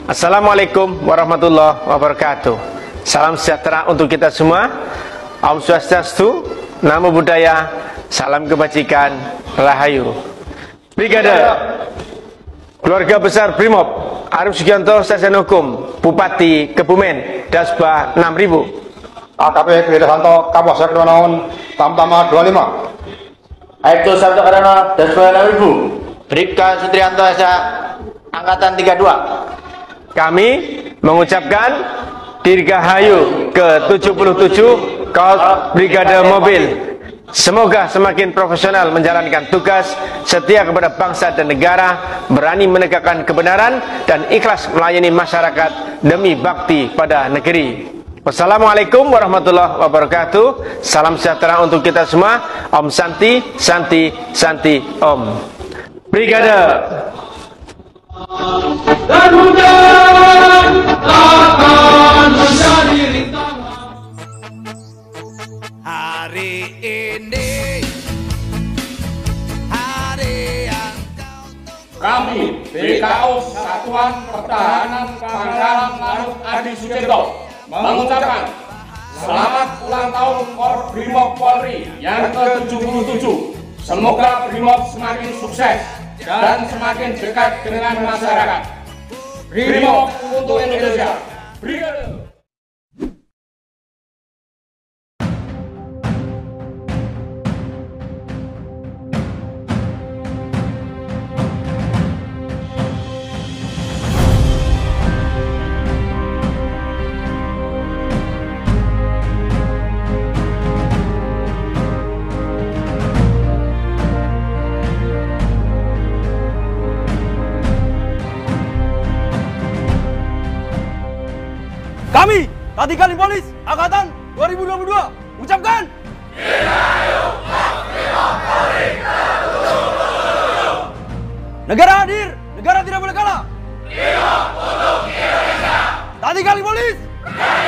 Assalamualaikum warahmatullahi wabarakatuh. Salam sejahtera untuk kita semua. Om Swastiastu, Namo Buddhaya, salam kebajikan, Rahayu. Brigade Keluarga Besar Brimob Arif Sugianto, Stasiun Hukum Bupati Kebumen, Dasba 6000. AKP Kridasanto, Kapolsek Kedonaun, Tamtama 25. Aibtu Sabtu Karana, Dasba 6000. Bribka Sutrianto SA, Angkatan 32. Kami mengucapkan Dirgahayu ke-77 Kout Brigade Mobil. Semoga semakin profesional menjalankan tugas, setia kepada bangsa dan negara, berani menegakkan kebenaran, dan ikhlas melayani masyarakat demi bakti pada negeri. Wassalamualaikum warahmatullahi wabarakatuh. Salam sejahtera untuk kita semua. Om Santi, Santi, Santi, Om. Brigade. Dan hujan akan menjadi rintangan. Hari ini hari yang kau tunggu. Kami BKO Satuan Pertahanan Pangkalan Laut Adi Sucipto mengucapkan selamat ulang tahun Korbrimob Polri yang ke-77. Semoga Brimob semakin sukses dan semakin dekat dengan masyarakat. Brimob untuk Indonesia. Brigade. Kami, Tati Kali Polis, Angkatan 2022, ucapkan negara hadir, negara tidak boleh kalah. Tati Kali Polis.